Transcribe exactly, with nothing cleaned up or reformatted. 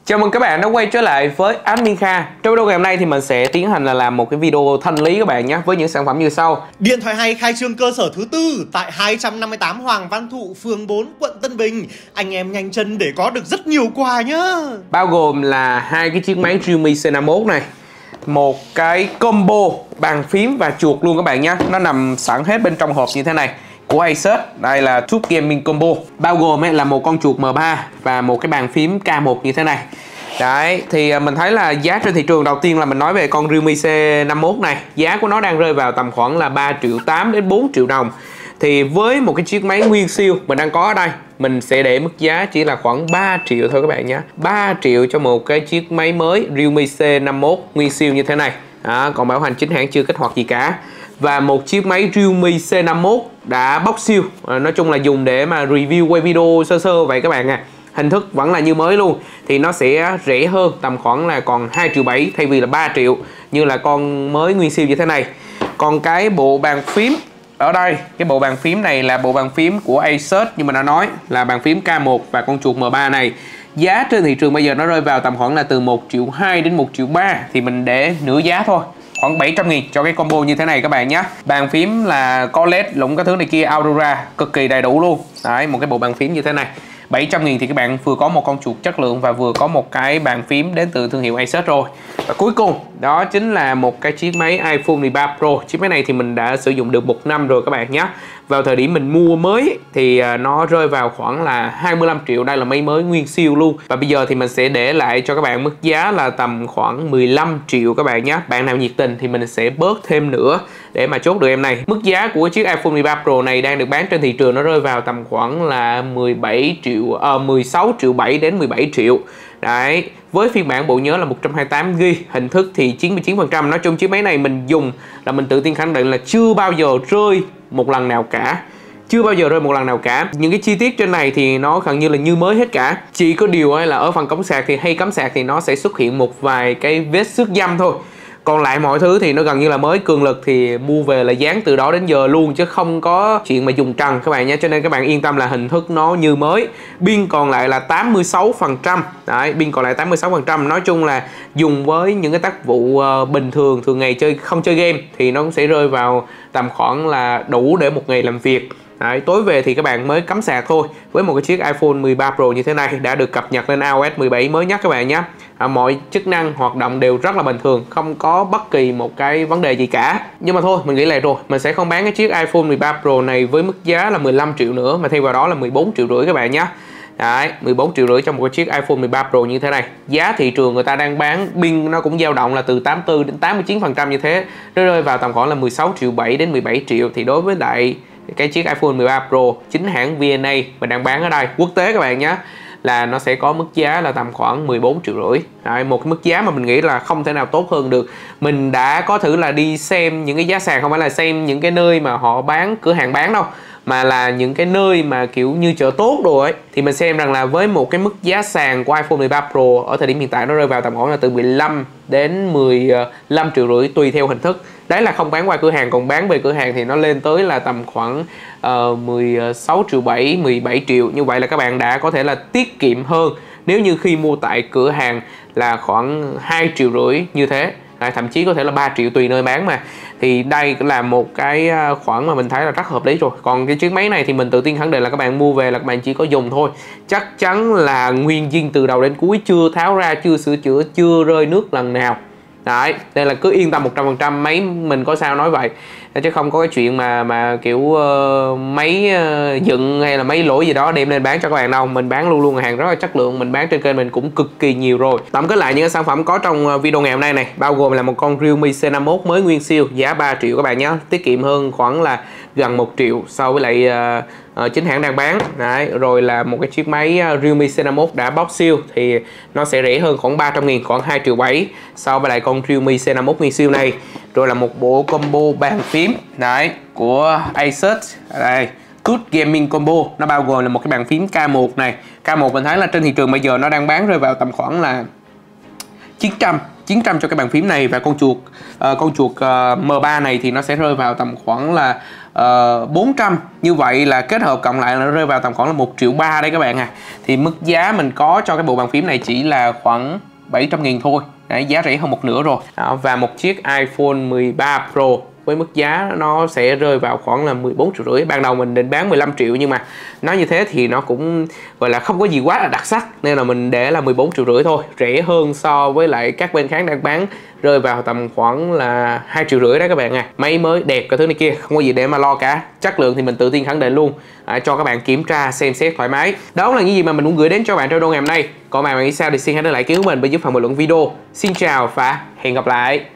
Chào mừng các bạn đã quay trở lại với Admin Kha. Trong video ngày hôm nay thì mình sẽ tiến hành là làm một cái video thanh lý các bạn nhé, với những sản phẩm như sau. Điện thoại hay khai trương cơ sở thứ tư tại hai trăm năm mươi tám Hoàng Văn Thụ, phường bốn, quận Tân Bình. Anh em nhanh chân để có được rất nhiều quà nhá. Bao gồm là hai cái chiếc máy Realme C năm mốt này, một cái combo bàn phím và chuột luôn các bạn nhé. Nó nằm sẵn hết bên trong hộp như thế này của Asus. Đây là Tube Gaming Combo, bao gồm là một con chuột M ba và một cái bàn phím K một như thế này. Đấy, thì mình thấy là giá trên thị trường, đầu tiên là mình nói về con Realme C năm mốt này, giá của nó đang rơi vào tầm khoảng là ba triệu tám đến bốn triệu đồng. Thì với một cái chiếc máy nguyên siêu mình đang có ở đây, mình sẽ để mức giá chỉ là khoảng ba triệu thôi các bạn nhé. ba triệu cho một cái chiếc máy mới Realme C năm mốt nguyên siêu như thế này. Đó, còn bảo hành chính hãng chưa kích hoạt gì cả. Và một chiếc máy Realme C năm mốt đã bóc siêu, à, nói chung là dùng để mà review, quay video sơ sơ vậy các bạn à. Hình thức vẫn là như mới luôn, thì nó sẽ rẻ hơn, tầm khoảng là còn hai triệu bảy thay vì là ba triệu như là con mới nguyên siêu như thế này. Còn cái bộ bàn phím ở đây, cái bộ bàn phím này là bộ bàn phím của Asus, như mình đã nói là bàn phím K một và con chuột M ba này. Giá trên thị trường bây giờ nó rơi vào tầm khoảng là từ một triệu hai đến một triệu ba, thì mình để nửa giá thôi, khoảng bảy trăm nghìn cho cái combo như thế này các bạn nhé. Bàn phím là có led lũng các thứ này kia, Aurora cực kỳ đầy đủ luôn. Đấy, một cái bộ bàn phím như thế này bảy trăm nghìn thì các bạn vừa có một con chuột chất lượng và vừa có một cái bàn phím đến từ thương hiệu Asus rồi. Và cuối cùng đó chính là một cái chiếc máy iPhone mười ba Pro. Chiếc máy này thì mình đã sử dụng được một năm rồi các bạn nhé. Vào thời điểm mình mua mới thì nó rơi vào khoảng là hai mươi lăm triệu. Đây là máy mới nguyên siêu luôn. Và bây giờ thì mình sẽ để lại cho các bạn mức giá là tầm khoảng mười lăm triệu các bạn nhé. Bạn nào nhiệt tình thì mình sẽ bớt thêm nữa để mà chốt được em này. Mức giá của chiếc iPhone mười ba Pro này đang được bán trên thị trường, nó rơi vào tầm khoảng là mười bảy triệu, à, mười sáu triệu bảy đến mười bảy triệu. Đấy, với phiên bản bộ nhớ là một trăm hai mươi tám gi ga bai, hình thức thì chín mươi chín phần trăm. Nói chung chiếc máy này mình dùng là mình tự tin khẳng định là chưa bao giờ rơi một lần nào cả. Chưa bao giờ rơi một lần nào cả. Những cái chi tiết trên này thì nó gần như là như mới hết cả. Chỉ có điều là ở phần cắm sạc thì hay cắm sạc thì nó sẽ xuất hiện một vài cái vết xước dăm thôi. Còn lại mọi thứ thì nó gần như là mới. Cường lực thì mua về là dán từ đó đến giờ luôn, chứ không có chuyện mà dùng trần các bạn nhé. Cho nên các bạn yên tâm là hình thức nó như mới. Pin còn lại là tám mươi sáu phần trăm. Đấy, pin còn lại tám mươi sáu phần trăm. Nói chung là dùng với những cái tác vụ uh, bình thường, thường ngày chơi không chơi game thì nó cũng sẽ rơi vào tầm khoảng là đủ để một ngày làm việc. Đấy, tối về thì các bạn mới cắm sạc thôi. Với một cái chiếc iPhone mười ba Pro như thế này đã được cập nhật lên i O S mười bảy mới nhất các bạn nhé. À, mọi chức năng hoạt động đều rất là bình thường, không có bất kỳ một cái vấn đề gì cả. Nhưng mà thôi, mình nghĩ lại rồi, mình sẽ không bán cái chiếc iPhone mười ba Pro này với mức giá là mười lăm triệu nữa, mà thay vào đó là mười bốn triệu rưỡi các bạn nhé. Đấy, mười bốn triệu rưỡi cho một cái chiếc iPhone mười ba Pro như thế này. Giá thị trường người ta đang bán pin nó cũng dao động là từ tám mươi tư đến tám mươi chín phần trăm như thế. Nó rơi vào tầm khoảng là mười sáu triệu bảy đến mười bảy triệu. Thì đối với lại cái chiếc iPhone mười ba Pro chính hãng vê en a mình đang bán ở đây, quốc tế các bạn nhé, là nó sẽ có mức giá là tầm khoảng mười bốn triệu rưỡi. Đấy, một cái mức giá mà mình nghĩ là không thể nào tốt hơn được. Mình đã có thử là đi xem những cái giá sàn, không phải là xem những cái nơi mà họ bán, cửa hàng bán đâu, mà là những cái nơi mà kiểu như chợ tốt rồi ấy, thì mình xem rằng là với một cái mức giá sàn của iPhone mười ba Pro ở thời điểm hiện tại nó rơi vào tầm khoảng là từ mười lăm đến mười lăm triệu rưỡi tùy theo hình thức. Đấy là không bán qua cửa hàng, còn bán về cửa hàng thì nó lên tới là tầm khoảng uh, mười sáu triệu bảy, mười bảy triệu. Như vậy là các bạn đã có thể là tiết kiệm hơn nếu như khi mua tại cửa hàng là khoảng hai triệu rưỡi như thế. À, thậm chí có thể là ba triệu tùy nơi bán mà. Thì đây cũng là một cái khoản mà mình thấy là rất hợp lý rồi. Còn cái chiếc máy này thì mình tự tin khẳng định là các bạn mua về là các bạn chỉ có dùng thôi. Chắc chắn là nguyên zin từ đầu đến cuối, chưa tháo ra, chưa sửa chữa, chưa rơi nước lần nào. Đấy, đây là cứ yên tâm một trăm phần trăm máy mình có sao nói vậy. Chứ không có cái chuyện mà mà kiểu uh, máy uh, dựng hay là máy lỗi gì đó đem lên bán cho các bạn đâu. Mình bán luôn luôn hàng rất là chất lượng, mình bán trên kênh mình cũng cực kỳ nhiều rồi. Tổng kết lại những cái sản phẩm có trong video ngày hôm nay này, bao gồm là một con Realme C năm mốt mới nguyên siêu, giá ba triệu các bạn nhé, tiết kiệm hơn khoảng là gần một triệu so với lại uh, uh, chính hãng đang bán. Đấy, rồi là một cái chiếc máy Realme C năm mốt đã bóc siêu thì nó sẽ rẻ hơn khoảng ba trăm nghìn, khoảng hai triệu bảy so với lại con Realme C năm mốt nguyên siêu này. Rồi là một bộ combo bàn phím đấy của Asus đây, Tube Gaming Combo, nó bao gồm là một cái bàn phím K một này. K một mình thấy là trên thị trường bây giờ nó đang bán rơi vào tầm khoảng là chín trăm cho cái bàn phím này, và con chuột uh, con chuột uh, M ba này thì nó sẽ rơi vào tầm khoảng là uh, bốn trăm. Như vậy là kết hợp cộng lại là nó rơi vào tầm khoảng là một triệu ba đây các bạn à. Thì mức giá mình có cho cái bộ bàn phím này chỉ là khoảng bảy trăm nghìn thôi. Đấy, giá rẻ hơn một nửa rồi. Đó, và một chiếc iPhone mười ba Pro với mức giá nó sẽ rơi vào khoảng là mười bốn triệu rưỡi. Ban đầu mình định bán mười lăm triệu nhưng mà nói như thế thì nó cũng gọi là không có gì quá là đặc sắc, nên là mình để là mười bốn triệu rưỡi thôi, rẻ hơn so với lại các bên khác đang bán, rơi vào tầm khoảng là hai triệu rưỡi đó các bạn à. Máy mới đẹp cái thứ này kia, không có gì để mà lo cả. Chất lượng thì mình tự tin khẳng định luôn, à, cho các bạn kiểm tra xem xét thoải mái. Đó là những gì mà mình muốn gửi đến cho bạn trong video ngày hôm nay. Còn bạn nghĩ sao thì xin hãy để lại ý kiến của mình bên dưới phần bình luận video. Xin chào và hẹn gặp lại.